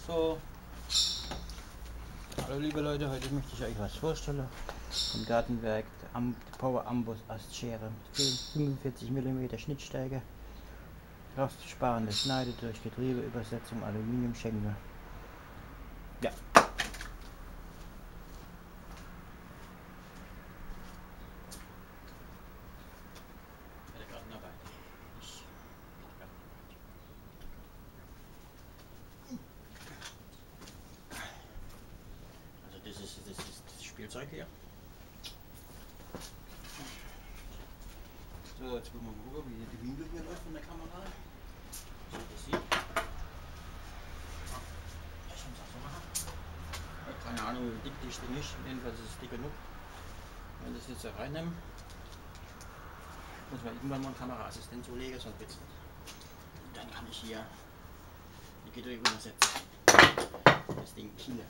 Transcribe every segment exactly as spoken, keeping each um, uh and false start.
So, hallo liebe Leute, heute möchte ich euch was vorstellen vom Gartenwerk, der Power Amboss Astschere, fünfundvierzig Millimeter Schnittstärke, kraftsparende Schneide durch Getriebeübersetzung, Aluminiumschenkel. Ja. Bei der Gartenarbeit. Ich Also das ist, das ist das Spielzeug hier. So, jetzt wollen wir mal gucken, wie die Winkel hier läuft von der Kamera. So, das sieht. Ich muss auch so machen. Keine Ahnung, wie dick das Ding ist. Jedenfalls ist es dick genug. Wenn das jetzt so reinnehme, muss man irgendwann mal einen Kameraassistent zulegen, sonst wird's nicht. Und dann kann ich hier die Getriebe übersetzen. Das Ding hier.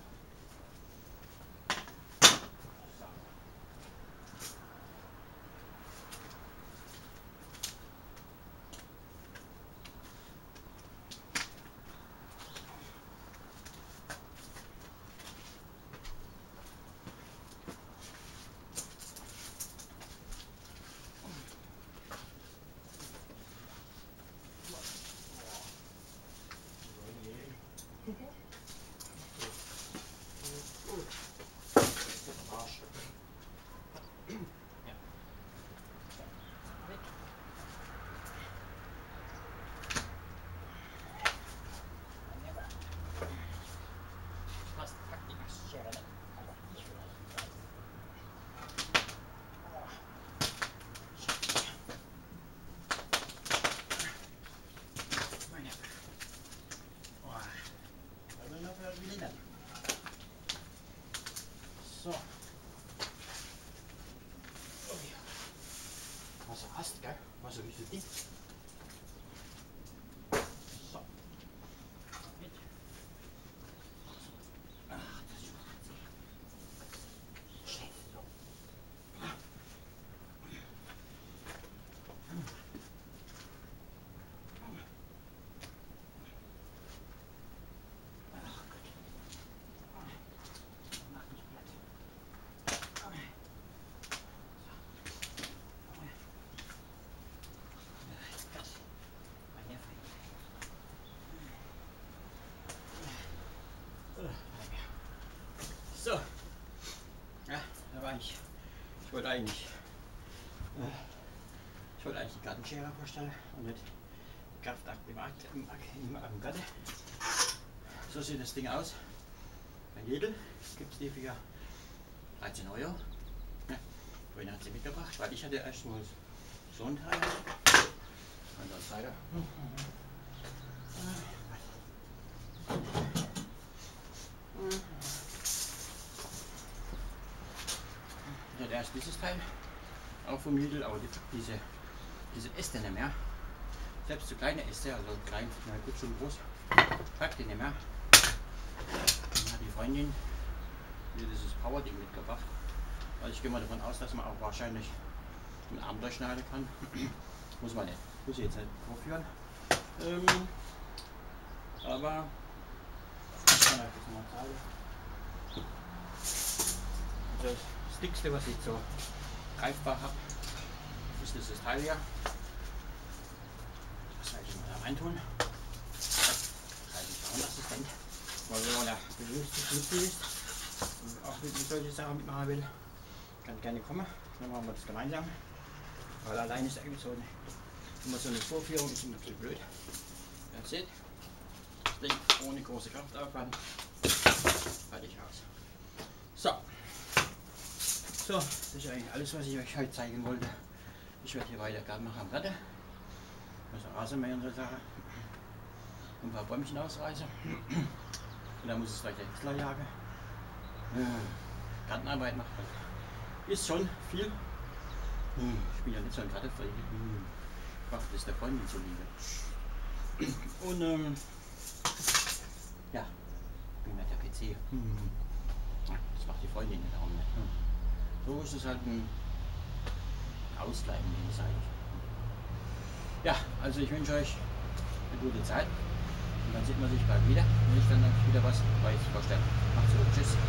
So. Oh ja. Was er hast, gell? Was er wie viel dick? So. Mit. Ach, das ist schön. So. So, ja, da war ich. Ich wollte eigentlich, äh, ich wollte eigentlich die Gartenschere vorstellen und nicht die Kraftakt im, im, im, im Garten. So sieht das Ding aus. Bei Lidl gibt es die für dreizehn Euro. Ja, vorhin hat sie mitgebracht, weil ich hatte erst mal so ein Teil. Und dann weiter. Ich hatte erst dieses Teil, auch vom Lidl, aber die, diese, diese Äste nicht mehr. Selbst so kleine Äste, also klein, na gut, schon groß, packt die nicht mehr. Dann hat die Freundin mir dieses Power-Ding mitgebracht. Also ich gehe mal davon aus, dass man auch wahrscheinlich einen Arm durchschneiden kann. Muss man nicht, muss ich jetzt nicht vorführen. Ähm, aber ich kann euch das mal zeigen. Also das dickste, was ich so greifbar habe, ist dieses Teil hier. Das werde ich mal da rein tun. Das ist ein Frauenassistent, weil wenn man da Mitglied ist und auch mit solche Sachen mitmachen will, kann gerne kommen. Dann machen wir das gemeinsam. Weil allein ist eigentlich so eine, immer so eine Vorführung, ist immer ein bisschen blöd. Ihr seht, das Ding ohne große Kraftaufwand. Fertig aus. So. So, das ist eigentlich alles, was ich euch heute zeigen wollte. Ich werde hier weiter Garten machen am Garten. Also Rasenmäher und so Sachen. Ein paar Bäumchen ausreißen. Und dann muss es gleich der Häcksler jagen. Äh, Gartenarbeit macht man. Ist schon viel. Ich bin ja nicht so ein Gartenfreak. Ich mache das der Freundin zuliebe. Und ähm, ja, ich bin halt der P C. Das macht die Freundin nicht auch nicht. So ist es halt ein Ausgleich in dem Seite. Ja, also ich wünsche euch eine gute Zeit und dann sieht sieht man sich bald wieder. Wenn ich dann wieder was Neues vorstelle. Macht's gut. Tschüss.